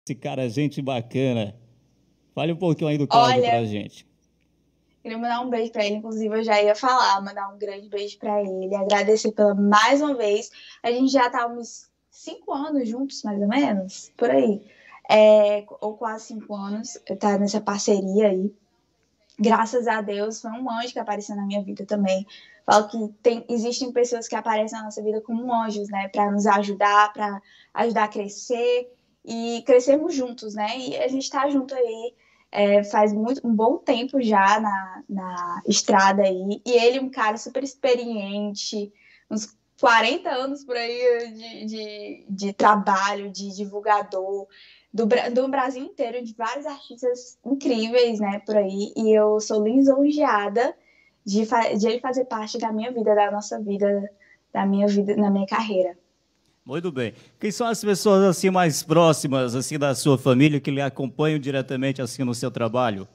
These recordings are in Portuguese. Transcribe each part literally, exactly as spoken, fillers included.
Esse cara é gente bacana. Fale um pouquinho aí do Cláudio Olha, pra gente. queria mandar um beijo pra ele, inclusive eu já ia falar, mandar um grande beijo pra ele, agradecer pela mais uma vez. A gente já tá uns cinco anos juntos, mais ou menos, por aí. É, ou quase cinco anos, tá nessa parceria aí. Graças a Deus, foi um anjo que apareceu na minha vida também. Falo que tem, existem pessoas que aparecem na nossa vida como anjos, né? Pra nos ajudar, pra ajudar a crescer e crescermos juntos, né? E a gente tá junto aí é, faz muito, um bom tempo já na, na estrada aí. E ele, um cara super experiente, uns quarenta anos por aí de, de, de trabalho, de divulgador, do, do Brasil inteiro, de vários artistas incríveis, né, por aí. E eu sou lisonjeada de, de ele fazer parte da minha vida, da nossa vida, da minha vida, na minha carreira. Muito bem. Quem são as pessoas assim mais próximas assim da sua família que lhe acompanham diretamente assim no seu trabalho?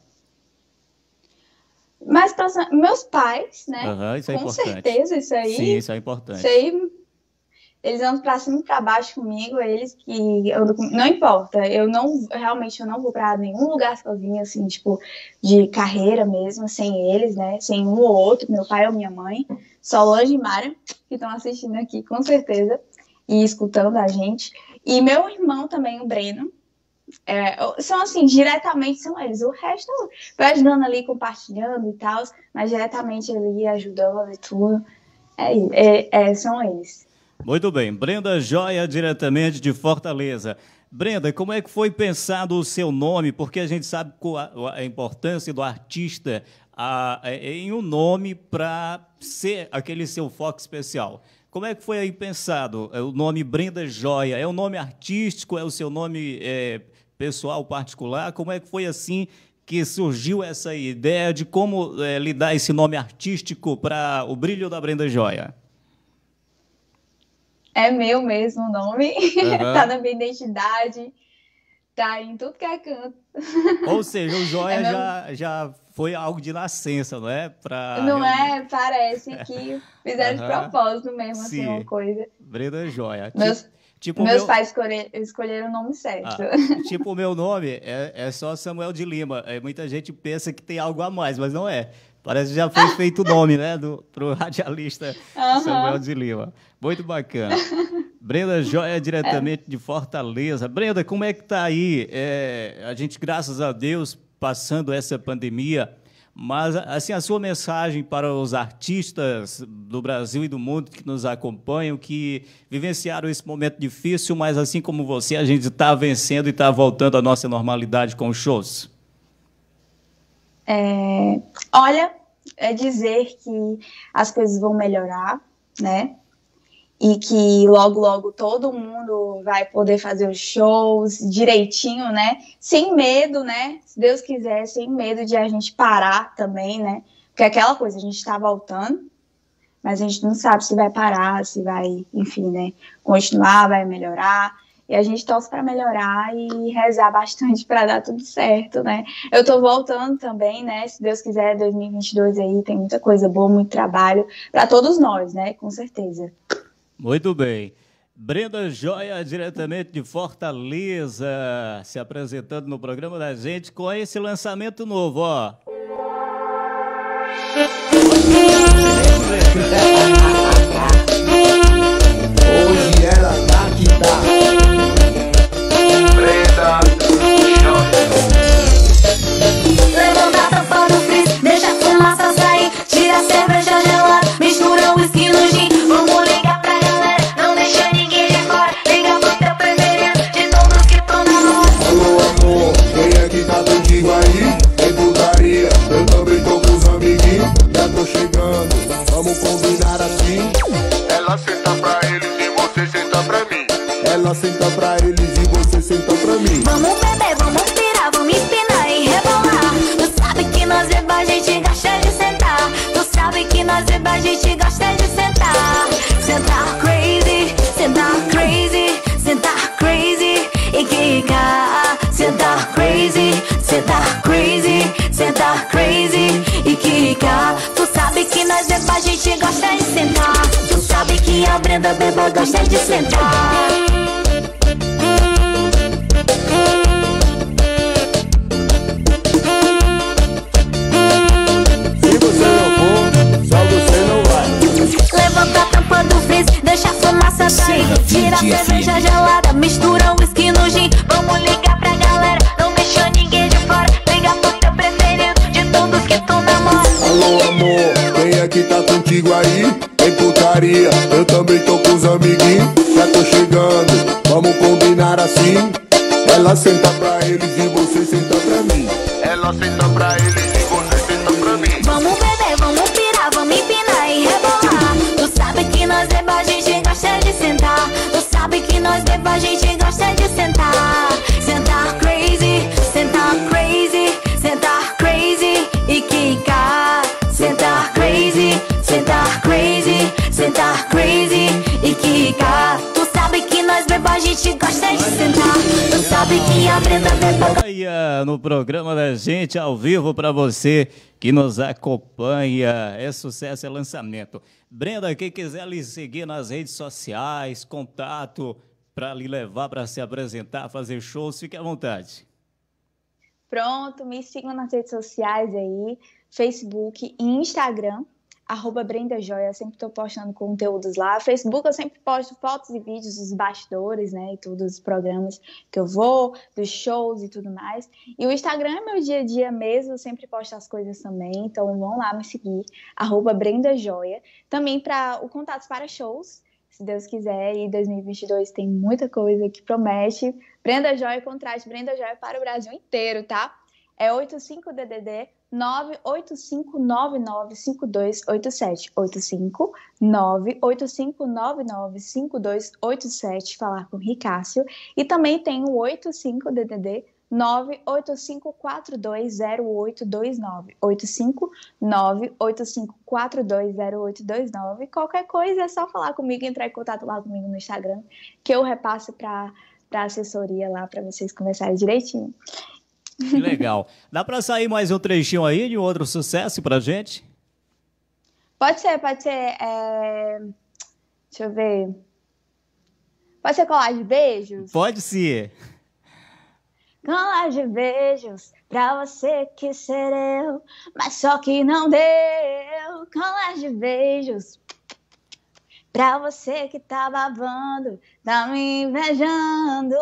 Mas meus pais, né? Uhum, isso é Com importante. certeza, isso aí. Sim, isso é importante. Isso aí, eles andam pra cima e pra baixo comigo, eles que andam com... Não importa, eu não, realmente eu não vou pra nenhum lugar sozinha, assim, tipo, de carreira mesmo, sem eles, né? Sem um ou outro, meu pai ou minha mãe. Solange e Mara, que estão assistindo aqui, com certeza, e escutando a gente. E meu irmão também, o Breno. É, são assim, diretamente são eles. O resto vai ajudando ali, compartilhando e tal, mas diretamente ali, ajudando e tudo. É, é, é, são eles. Muito bem. Brenda Joia, diretamente de Fortaleza. Brenda, como é que foi pensado o seu nome? Porque a gente sabe a importância do artista a, a, em um nome para ser aquele seu foco especial. Como é que foi aí pensado o nome Brenda Joia? É o nome artístico? É o seu nome é, pessoal particular? Como é que foi assim que surgiu essa ideia de como é, lhe dar esse nome artístico para o brilho da Brenda Joia? É meu mesmo o nome, Uhum. Tá na minha identidade, tá em tudo que é canto. Ou seja, o Joia É meu... já, já foi algo de nascença, não é? Pra não realmente... é? Parece que fizeram Uhum. de propósito mesmo, assim, Sim. uma coisa. Brenda Joia. Meus, tipo, tipo meus meu... pais escolher, escolheram o nome certo. Ah, tipo, o meu nome é, é só Samuel de Lima. É, muita gente pensa que tem algo a mais, mas não é. Parece que já foi feito o nome, né, do, pro radialista Uhum. Samuel de Lima. Muito bacana. Brenda Joia, diretamente é. de Fortaleza. Brenda, como é que tá aí? É, a gente, graças a Deus, passando essa pandemia, mas, assim, a sua mensagem para os artistas do Brasil e do mundo que nos acompanham, que vivenciaram esse momento difícil, mas, assim como você, a gente está vencendo e está voltando à nossa normalidade com os shows. É, olha, é dizer que as coisas vão melhorar, né? E que logo, logo todo mundo vai poder fazer os shows direitinho, né? Sem medo, né? Se Deus quiser, sem medo de a gente parar também, né? Porque é aquela coisa, a gente está voltando, mas a gente não sabe se vai parar, se vai, enfim, né? Continuar, vai melhorar. E a gente torce para melhorar e rezar bastante para dar tudo certo, né? Eu tô voltando também, né? Se Deus quiser, dois mil e vinte e dois aí tem muita coisa boa, muito trabalho para todos nós, né? Com certeza. Muito bem. Brenda Joia, diretamente de Fortaleza, se apresentando no programa da gente com esse lançamento novo, ó. Hoje ela tá que tá. Brenda Joia. Levanta a tampa do freezer, deixa a fumaça sair. Tira a cerveja gelada, mistura o whisky no gin. Vamos ligar pra galera, não deixa ninguém de fora. Liga pro teu preferido, de todos que estão na roda. Alô, amor, quem é que tá contigo aí? Tem putaria, eu também tô com os amiguinhos. Já tô chegando, vamos combinar assim. Ela senta pra eles e você senta pra mim. Ela senta pra eles e você senta pra mim. Vamos beber, vamos pirar, vamos empinar e rebolar. Tu sabe que nós beba, a gente gosta de sentar. Tu sabe que nós beba, a gente gosta de sentar. Sentar crazy, sentar crazy, sentar crazy e quicar. Sentar crazy, sentar crazy, sentar crazy e quicar. Tu sabe que nós beba, a gente gosta de sentar. Tu sabe que a Brenda beba gosta de sentar. cerveja gelada, mistura whisky no gin. Vamos ligar pra galera, não deixa ninguém de fora. Liga pro teu preferido, de todos que tu namora. Alô amor, quem é que tá contigo aí? Em putaria, eu também tô com os amiguinhos. Já tô chegando, vamos combinar assim. Ela senta pra eles e você senta pra mim. Ela senta pra eles e você senta pra mim. Vamos beber, vamos pirar, vamos empinar e rebolar. Tu sabe que nós beba, a gente gosta de sentar. Tu sabe que nós beba, a gente gosta de sentar. Sentar crazy, sentar crazy, sentar crazy e quicar. Sentar crazy, sentar crazy, sentar crazy e quicar. Tu sabe que nós beba, a gente gosta de sentar. Tu sabe que a Brenda beba. Olha, no programa da gente, ao vivo para você que nos acompanha. É sucesso, é lançamento. Brenda, quem quiser lhe seguir nas redes sociais, contato para lhe levar para se apresentar, fazer shows, fique à vontade. Pronto, me sigam nas redes sociais aí, Facebook e Instagram, arroba Brenda Joia, sempre estou postando conteúdos lá. Facebook eu sempre posto fotos e vídeos dos bastidores, né, e todos os programas que eu vou, dos shows e tudo mais. E o Instagram é meu dia a dia mesmo, eu sempre posto as coisas também, então vão lá me seguir, arroba Brenda Joia. Também para o contato para shows, se Deus quiser, e dois mil e vinte e dois tem muita coisa que promete. Brenda Joia, contrate Brenda Joia para o Brasil inteiro, tá? É oitenta e cinco D D D nove oito cinco nove nove cinco dois oito sete. oitenta e cinco nove oito cinco nove nove cinco dois oito sete, falar com Ricácio. E também tem o oitenta e cinco D D D nove oito cinco quatro dois zero oito dois nove. oitenta e cinco nove oito cinco quatro dois zero oito dois nove. Qualquer coisa é só falar comigo, entrar em contato lá comigo no Instagram, que eu repasso para a assessoria lá para vocês conversarem direitinho. Que legal. Dá para sair mais um trechinho aí de um outro sucesso pra gente? Pode ser, pode ser. É... Deixa eu ver. Pode ser colar de beijos? Pode ser. Colar de beijos pra você que ser eu, mas só que não deu. Colar de beijos pra você que tá babando, tá me invejando.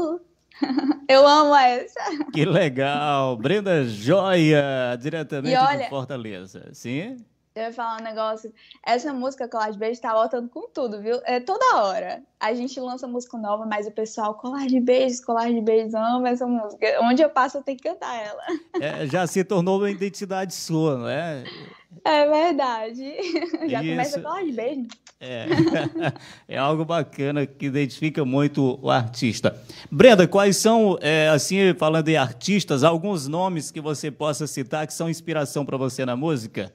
Eu amo essa. Que legal. Brenda Joia, diretamente olha, de Fortaleza. Sim? Eu ia falar um negócio. Essa música, Colar de Beijos, tá voltando com tudo, viu? É toda hora. A gente lança música nova, mas o pessoal, Colar de Beijos, Colar de Beijos, ama essa música. Onde eu passo, eu tenho que cantar ela. É, já se tornou uma identidade sua, não é? É verdade. Já Isso. Começa a Colar de Beijo. É. É algo bacana que identifica muito o artista. Brenda, quais são, é, assim, falando em artistas, alguns nomes que você possa citar que são inspiração para você na música?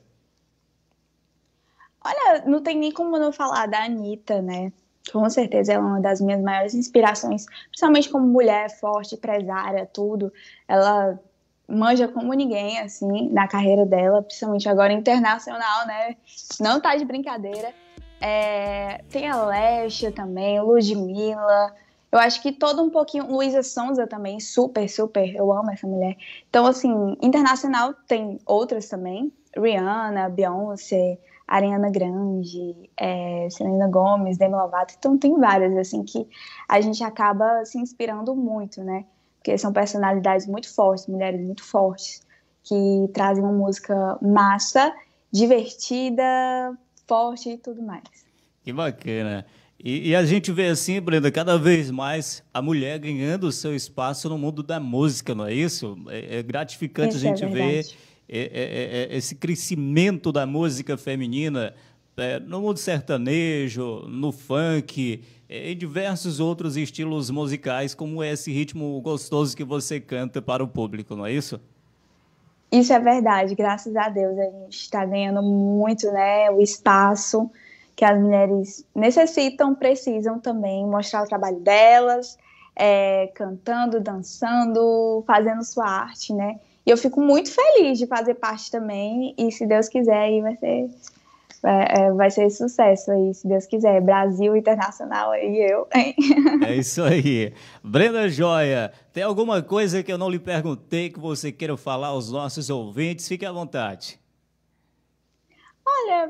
Olha, não tem nem como não falar da Anitta, né? Com certeza ela é uma das minhas maiores inspirações, principalmente como mulher forte, empresária, tudo. Ela manja como ninguém, assim, na carreira dela, principalmente agora internacional, né? Não tá de brincadeira. É, tem a Lesha também, Ludmilla. Eu acho que todo um pouquinho. Luísa Sonza também, super, super. Eu amo essa mulher. Então, assim, internacional tem outras também. Rihanna, Beyoncé, Ariana Grande, é, Selena Gomez, Demi Lovato. Então, tem várias, assim, que a gente acaba se inspirando muito, né? Porque são personalidades muito fortes, mulheres muito fortes, que trazem uma música massa, divertida, forte e tudo mais. Que bacana. E, e a gente vê assim, Brenda, cada vez mais a mulher ganhando o seu espaço no mundo da música, não é isso? É, é gratificante Isso a gente é ver é, é, é, esse crescimento da música feminina é, no mundo sertanejo, no funk, é, em diversos outros estilos musicais, como esse ritmo gostoso que você canta para o público, não é isso? Isso é verdade, graças a Deus a gente está ganhando muito, né, o espaço que as mulheres necessitam, precisam também mostrar o trabalho delas, é, cantando, dançando, fazendo sua arte, né? E eu fico muito feliz de fazer parte também, e se Deus quiser, aí vai ser, é, vai ser sucesso aí, se Deus quiser. Brasil, internacional, aí eu, hein? É isso aí. Brenda Joia, tem alguma coisa que eu não lhe perguntei que você queira falar aos nossos ouvintes? Fique à vontade. Olha,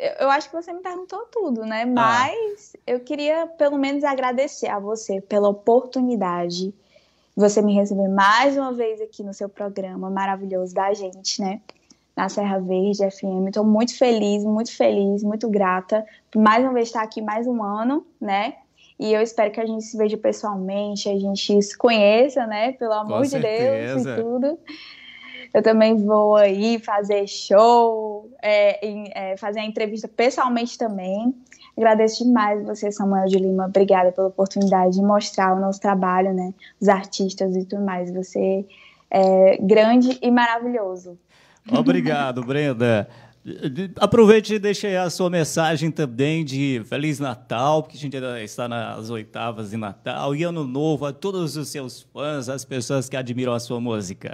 eu acho que você me perguntou tudo, né? Mas ah. eu queria pelo menos agradecer a você pela oportunidade de você me receber mais uma vez aqui no seu programa maravilhoso da gente, né? Na Serra Verde F M. Estou muito feliz, muito feliz, muito grata por mais uma vez estar aqui mais um ano, né? E eu espero que a gente se veja pessoalmente, a gente se conheça, né? Pelo amor de Deus e tudo. Eu também vou aí fazer show, é, em, é, fazer a entrevista pessoalmente também. Agradeço demais você, Samuel de Lima. Obrigada pela oportunidade de mostrar o nosso trabalho, né? Os artistas e tudo mais. Você é grande e maravilhoso. Obrigado, Brenda. Aproveite e deixe aí a sua mensagem também de Feliz Natal, porque a gente ainda está nas oitavas de Natal, e Ano Novo a todos os seus fãs, as pessoas que admiram a sua música.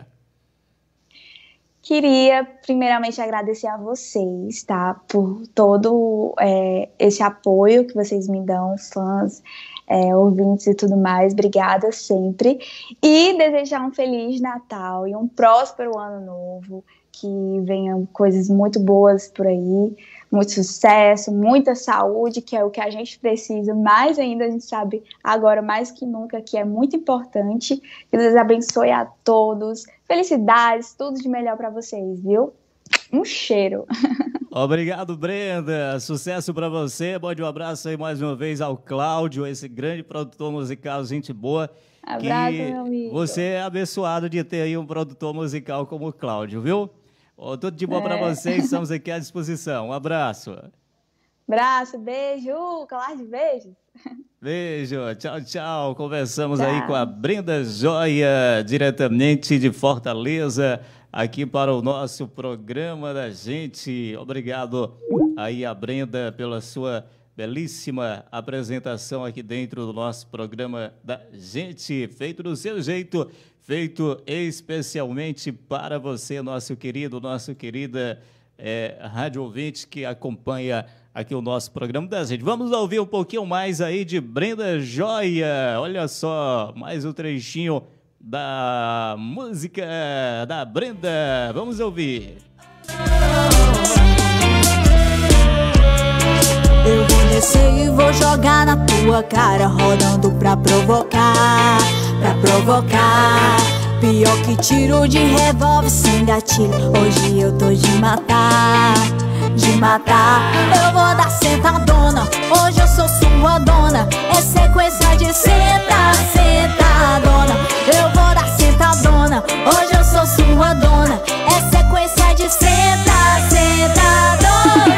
Queria, primeiramente, agradecer a vocês, tá? Por todo é, esse apoio que vocês me dão, fãs, é, ouvintes e tudo mais. Obrigada sempre. E desejar um Feliz Natal e um próspero Ano Novo. Que venham coisas muito boas por aí, muito sucesso, muita saúde, que é o que a gente precisa, mais ainda a gente sabe agora mais que nunca que é muito importante. Que Deus abençoe a todos, felicidades, tudo de melhor para vocês, viu? Um cheiro. Obrigado, Brenda, sucesso para você, mande um abraço aí mais uma vez ao Cláudio, esse grande produtor musical, gente boa. Abraço, meu amigo. Você é abençoado de ter aí um produtor musical como o Cláudio, viu? Oh, tudo de bom é. para vocês, estamos aqui à disposição. Um abraço. Abraço, beijo, colar de beijos. Beijo, tchau, tchau. Conversamos tchau. aí com a Brenda Joia, diretamente de Fortaleza, aqui para o nosso programa da gente. Obrigado aí a Brenda pela sua belíssima apresentação aqui dentro do nosso programa da gente, feito do seu jeito, feito especialmente para você, nosso querido, nosso querida é, rádio ouvinte que acompanha aqui o nosso programa da gente. Vamos ouvir um pouquinho mais aí de Brenda Joia. Olha só, mais um trechinho da música da Brenda. Vamos ouvir. Eu vou descer e vou jogar na tua cara, rodando pra provocar, pra provocar. Pior que tiro de revólver sem gatilho, hoje eu tô de matar, de matar. Eu vou dar sentadona, hoje eu sou sua dona. É sequência de senta, sentadona. Eu vou dar sentadona, hoje eu sou sua dona. É sequência de senta, sentadona.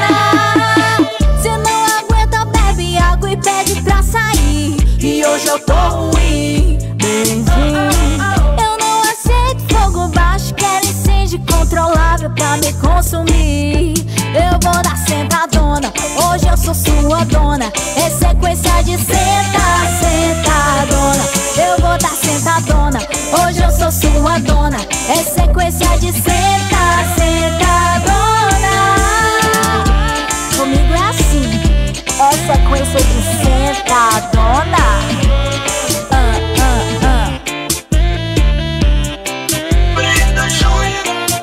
E pede pra sair, e hoje eu tô ruim, benzinho. Eu não aceito fogo baixo, quero incêndio controlável pra me consumir. Eu vou dar sentadona, hoje eu sou sua dona. É sequência de senta, sentadona. Eu vou dar sentadona, hoje eu sou sua dona. É sequência de senta, sentadona. Comigo é assim. É sequência de sentadona. Ah, ah, ah. Brenda Joia.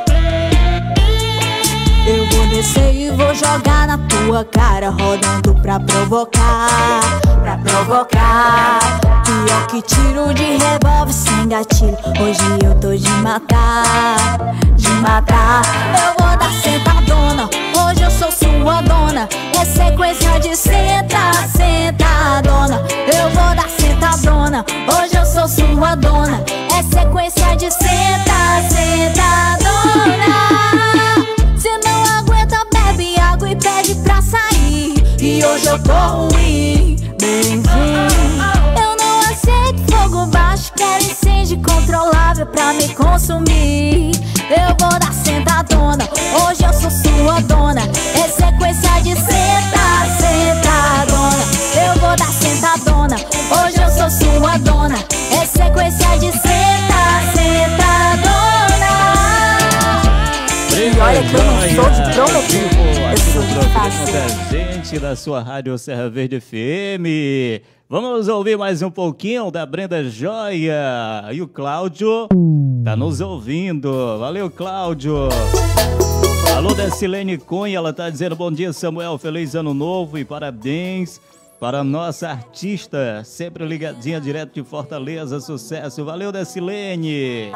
Eu vou descer e vou jogar na tua cara, rodando pra provocar, pra provocar. Pior que tiro de revólver sem gatilho, hoje eu tô de matar, de matar. Eu vou dar sentadona, hoje eu sou sua dona. É sequência de senta, sentadona. Eu vou dar sentadona, hoje eu sou sua dona. É sequência de senta, sentadona. Se não aguenta, bebe água e pede pra sair. E hoje eu tô ruim, benzinho. Eu não aceito fogo baixo, quero incêndio controlável pra me consumir. Eu vou dar sentadona, hoje eu sou sua dona. É sequência de senta, sentadona. Eu vou dar sentadona, hoje eu sou sua dona. É sequência de senta, sentadona. E olha que eu não sou de prometer, eu sou de fazer. Da gente, da sua Rádio Serra Verde F M. Vamos ouvir mais um pouquinho da Brenda Joia. E o Cláudio tá nos ouvindo. Valeu, Cláudio. Alô, Decilene Cunha, ela tá dizendo bom dia, Samuel, feliz ano novo e parabéns para a nossa artista, sempre ligadinha direto de Fortaleza, sucesso. Valeu, Decilene.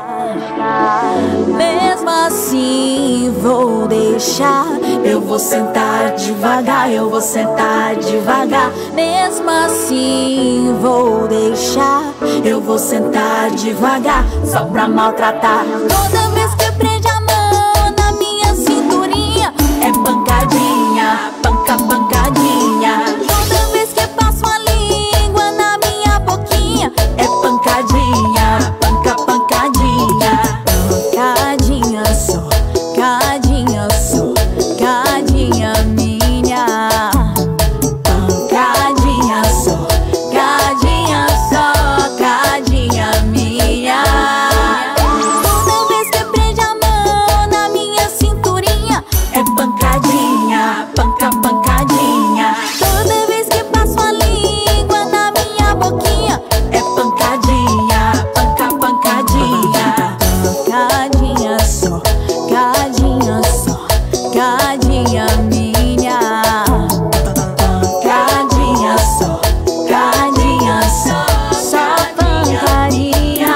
Mesmo assim vou deixar, eu vou sentar devagar, eu vou sentar devagar. Mesmo assim vou deixar, eu vou sentar devagar, só pra maltratar. Toda vez que prende a mão na minha cinturinha, é pancadinha, panca, pancadinha. Toda vez que passo a língua na minha boquinha, é pancadinha, panca, pancadinha. Pancadinha só, cadinha só, cadinha minha. Pancadinha só, cadinha só, cadinha minha. Toda vez que prende a mão na minha cinturinha, é pancadinha, panca, pancadinha. Toda vez que passo a língua na minha boquinha, é pancadinha, panca, pancadinha. Pancadinha só, cadinha só, cadinha minha. Pancadinha só, cadinha só, só pancadinha.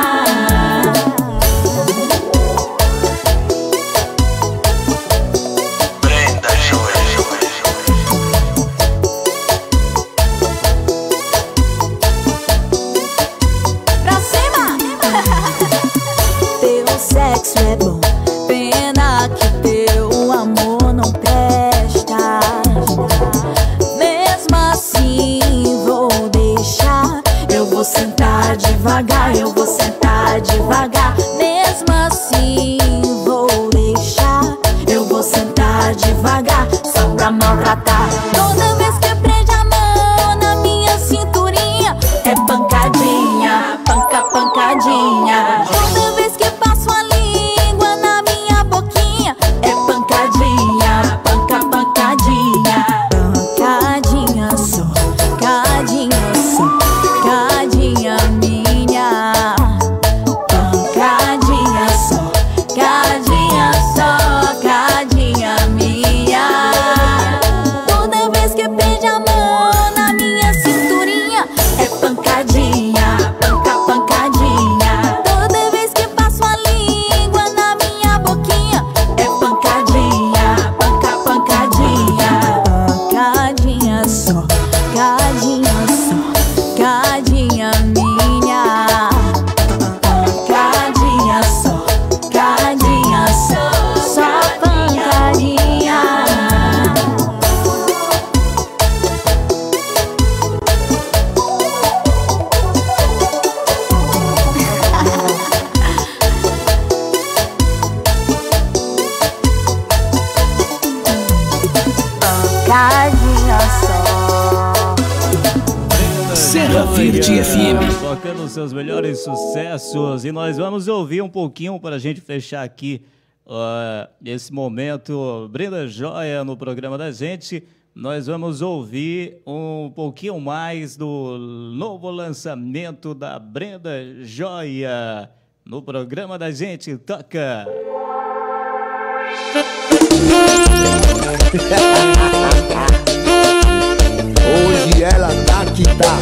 Brenda Joia. Pra cima! Teu sexo é bom, pena que teu amor não presta. Mesmo assim vou deixar, eu vou sentar devagar, eu vou sentar devagar. Mesmo assim vou deixar, eu vou sentar devagar, só pra maltratar. Toda vez que prende a mão na minha cinturinha, é pancadinha, panca, pancadinha. Toda vez que passo a língua na minha boquinha, é pancadinha, panca, pancadinha. Pancadinha só, cadinha só, cadinha minha. Pancadinha só, cadinha só, cadinha minha. Toda vez que prende a mão na minha cinturinha, é pancadinha, panca, pancadinha. Toda vez que passo a língua na minha boquinha, é pancadinha, panca, pancadinha. Pancadinha só, cadinha só, cadinha minha. Pancadinha só, cadinha só, só pancadinha. Pancadinha só. Serra Verde F M. Tocando seus melhores sucessos. E nós vamos ouvir um pouquinho para a gente fechar aqui uh, esse momento. Brenda Joia no programa da gente. Nós vamos ouvir um pouquinho mais do novo lançamento da Brenda Joia no programa da gente. Toca! Hoje ela tá que tá.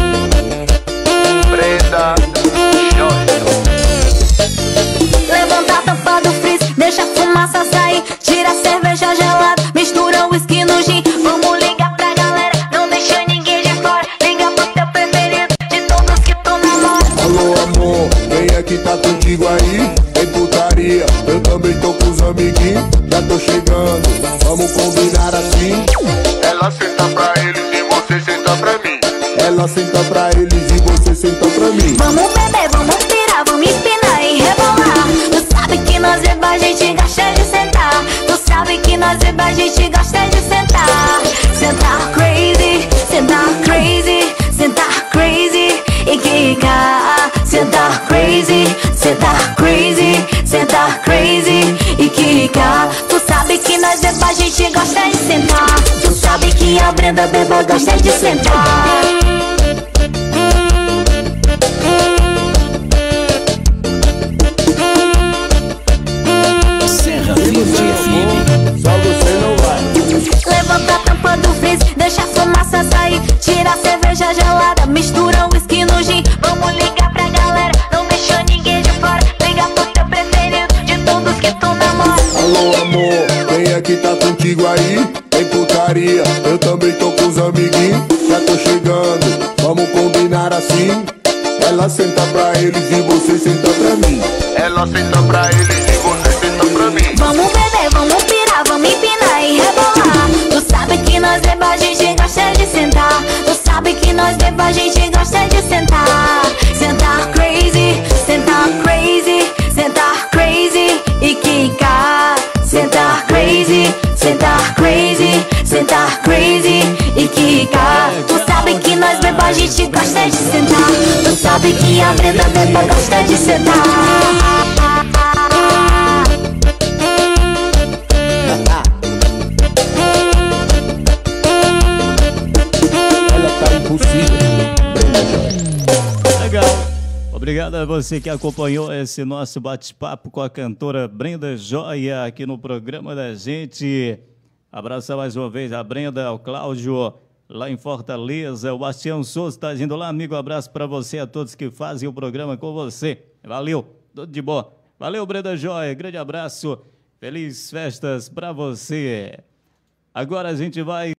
Brenda Joia. Levanta a tampa do freeze, deixa a fumaça sair. Tira a cerveja gelada, mistura o whisky no gin. Vamos ligar pra galera, não deixa ninguém de fora. Liga pro teu preferido, de todos que tão na moda. Alô amor, vem aqui, tá contigo aí. Tem putaria, eu também tô com os amiguinhos. Já tô chegando, vamos combinar assim. Ela senta pra eles e você senta pra mim. Ela senta pra eles e você senta pra mim. Vamos beber, vamos pirar, vamos empinar e rebolar. Tu sabe que nós beba, a gente gosta de sentar. Tu sabe que nós beba, a gente gosta de sentar. Sentar crazy, sentar crazy, sentar crazy e quicar. Sentar crazy, sentar crazy, sentar crazy e quicar. Tu sabe que nós beba, a gente gosta de sentar. Tu sabe que a Brenda beba gosta de sentar. Serra Verde F M. putaria. Eu também tô com os amiguinhos, já tô chegando. Vamos combinar assim. Ela senta pra eles e você senta pra mim. Ela senta pra eles e você senta pra mim. Vamos beber, vamos pirar, vamos empinar e rebolar. Tu sabe que nós beba, a gente gosta de sentar. Tu sabe que nós beba, a gente gosta de sentar. Sentar crazy, sentar crazy, sentar crazy e quicar. Sentar crazy, sentar crazy, sentar crazy e quicar. Tu sabe que nós beba, a gente gosta de sentar. Tu sabe que a Brenda beba gosta de sentar. Legal. Obrigado a você que acompanhou esse nosso bate-papo com a cantora Brenda Joia aqui no programa da gente. Abraço mais uma vez a Brenda, ao Cláudio lá em Fortaleza. O Bastião Souza está indo lá, amigo. Abraço para você, a todos que fazem o programa com você. Valeu, tudo de bom. Valeu, Brenda Joia. Grande abraço. Feliz festas para você. Agora a gente vai